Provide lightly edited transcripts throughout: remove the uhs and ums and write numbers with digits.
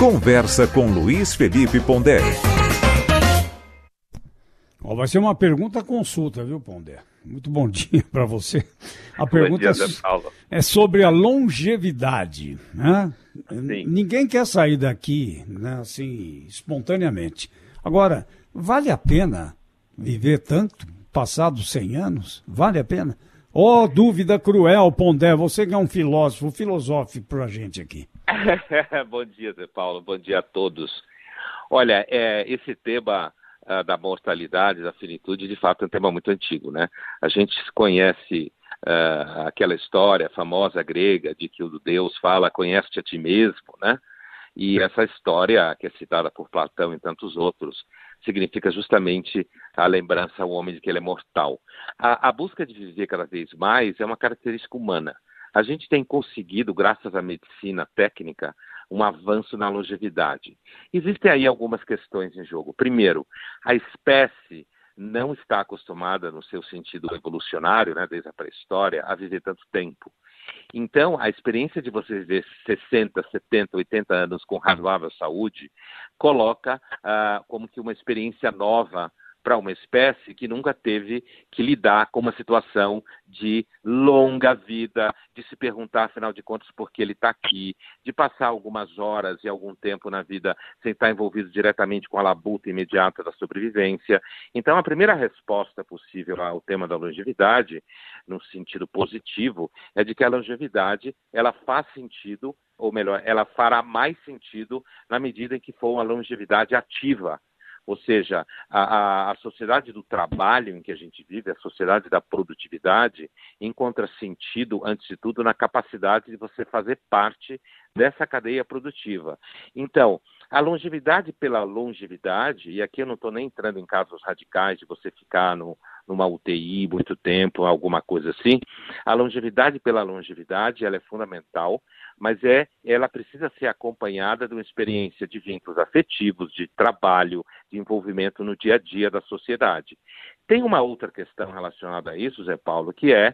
Conversa com Luiz Felipe Pondé. Vai ser uma pergunta consulta, viu, Pondé? Muito bom dia para você. A pergunta é sobre a longevidade, né? Ninguém quer sair daqui, né, assim, espontaneamente. Agora, vale a pena viver tanto, passados 100 anos? Vale a pena? Dúvida cruel, Pondé, você que é um filósofo, filosofe pra gente aqui. Bom dia, Zé Paulo, bom dia a todos. Olha, esse tema da mortalidade, da finitude, de fato é um tema muito antigo, né? A gente conhece aquela história famosa grega de que o Deus fala, conhece-te a ti mesmo, né? E essa história, que é citada por Platão e tantos outros, significa justamente a lembrança ao homem de que ele é mortal. A busca de viver cada vez mais é uma característica humana. A gente tem conseguido, graças à medicina técnica, um avanço na longevidade. Existem aí algumas questões em jogo. Primeiro, a espécie não está acostumada, no seu sentido evolucionário, né, desde a pré-história, a viver tanto tempo. Então, a experiência de você viver 60, 70, 80 anos com razoável saúde coloca como que uma experiência nova para uma espécie que nunca teve que lidar com uma situação de longa vida, de se perguntar, afinal de contas, por que ele está aqui, de passar algumas horas e algum tempo na vida sem estar envolvido diretamente com a labuta imediata da sobrevivência. Então, a primeira resposta possível ao tema da longevidade, no sentido positivo, é de que a longevidade ela faz sentido, ou melhor, ela fará mais sentido na medida em que for uma longevidade ativa. Ou seja, a sociedade do trabalho em que a gente vive, a sociedade da produtividade, encontra sentido, antes de tudo, na capacidade de você fazer parte dessa cadeia produtiva. Então, a longevidade pela longevidade, e aqui eu não estou nem entrando em casos radicais de você ficar numa UTI muito tempo, alguma coisa assim, a longevidade pela longevidade, ela é fundamental, mas ela precisa ser acompanhada de uma experiência de vínculos afetivos, de trabalho, de envolvimento no dia a dia da sociedade. Tem uma outra questão relacionada a isso, Zé Paulo, que é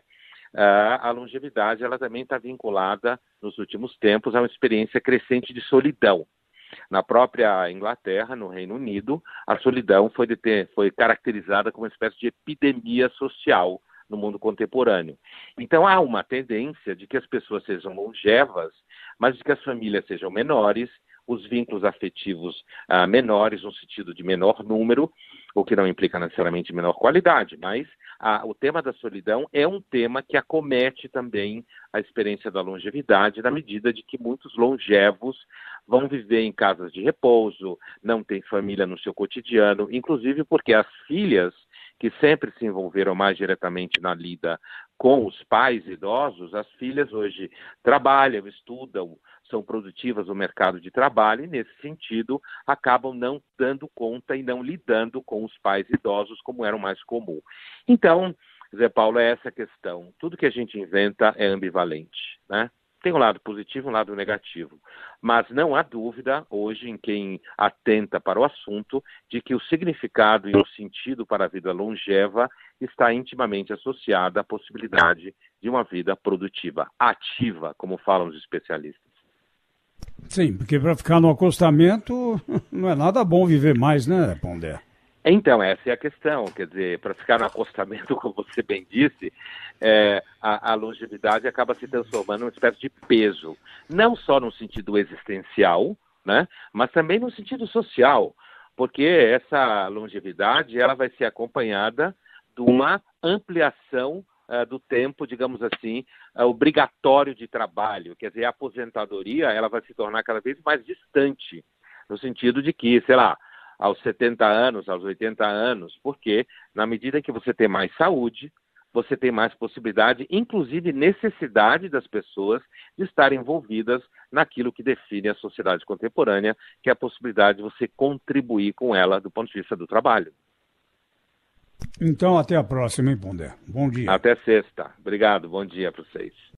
a longevidade, ela também está vinculada, nos últimos tempos, a uma experiência crescente de solidão. Na própria Inglaterra, no Reino Unido, a solidão foi caracterizada como uma espécie de epidemia social no mundo contemporâneo. Então há uma tendência de que as pessoas sejam longevas, mas de que as famílias sejam menores, os vínculos afetivos menores, no sentido de menor número, o que não implica necessariamente menor qualidade, mas o tema da solidão é um tema que acomete também a experiência da longevidade, na medida de que muitos longevos vão viver em casas de repouso, não têm família no seu cotidiano, inclusive porque as filhas, que sempre se envolveram mais diretamente na lida com os pais idosos, as filhas hoje trabalham, estudam, são produtivas no mercado de trabalho e, nesse sentido, acabam não dando conta e não lidando com os pais idosos como era o mais comum. Então, Zé Paulo, é essa questão. Tudo que a gente inventa é ambivalente, né? Tem um lado positivo e um lado negativo. Mas não há dúvida, hoje, em quem atenta para o assunto, de que o significado e o sentido para a vida longeva está intimamente associado à possibilidade de uma vida produtiva, ativa, como falam os especialistas. Sim, porque para ficar no acostamento não é nada bom viver mais, né, Pondé? Então, essa é a questão, quer dizer, para ficar no acostamento, como você bem disse, a longevidade acaba se transformando numa espécie de peso, não só no sentido existencial, né, mas também no sentido social, porque essa longevidade ela vai ser acompanhada de uma ampliação do tempo, digamos assim, obrigatório de trabalho, quer dizer, a aposentadoria ela vai se tornar cada vez mais distante, no sentido de que, sei lá, aos 70 anos, aos 80 anos, porque na medida que você tem mais saúde, você tem mais possibilidade, inclusive necessidade das pessoas de estarem envolvidas naquilo que define a sociedade contemporânea, que é a possibilidade de você contribuir com ela do ponto de vista do trabalho. Então, até a próxima, hein, Pondé? Bom dia. Até sexta. Obrigado, bom dia para vocês.